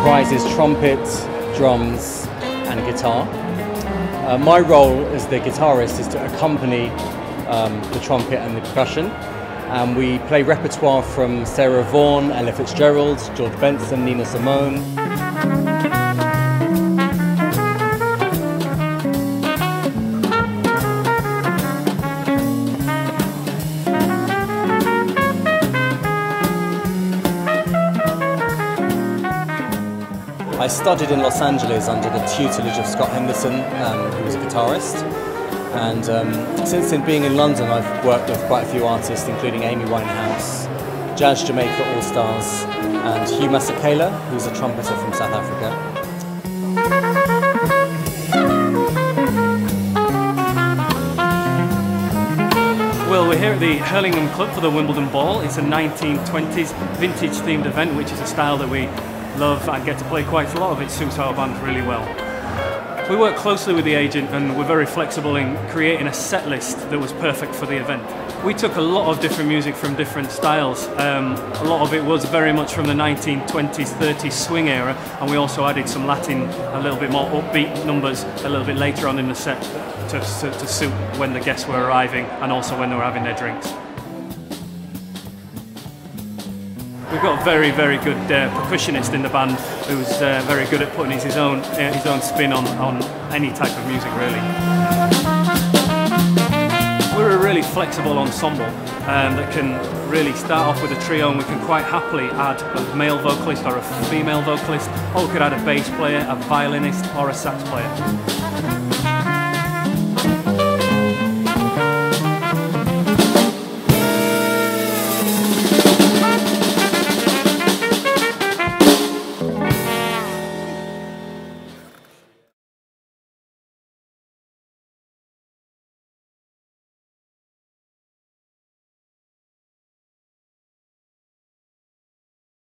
comprises trumpet, drums and guitar. My role as the guitarist is to accompany the trumpet and the percussion, and we play repertoire from Sarah Vaughan, Ella Fitzgerald, George Benson, Nina Simone. I studied in Los Angeles under the tutelage of Scott Henderson, who was a guitarist. And since then, being in London, I've worked with quite a few artists, including Amy Winehouse, Jazz Jamaica All-Stars, and Hugh Masekela, who's a trumpeter from South Africa. Well, we're here at the Hurlingham Club for the Wimbledon Ball. It's a 1920s vintage themed event, which is a style that we love and get to play quite a lot of. It suits our band really well. We work closely with the agent and we're very flexible in creating a set list that was perfect for the event. We took a lot of different music from different styles. A lot of it was very much from the 1920s, 30s swing era, and we also added some Latin, a little bit more upbeat numbers a little bit later on in the set to suit when the guests were arriving and also when they were having their drinks. We've got a very, very good percussionist in the band who's very good at putting his own spin on any type of music, really. We're a really flexible ensemble that can really start off with a trio, and we can quite happily add a male vocalist or a female vocalist, or we could add a bass player, a violinist or a sax player.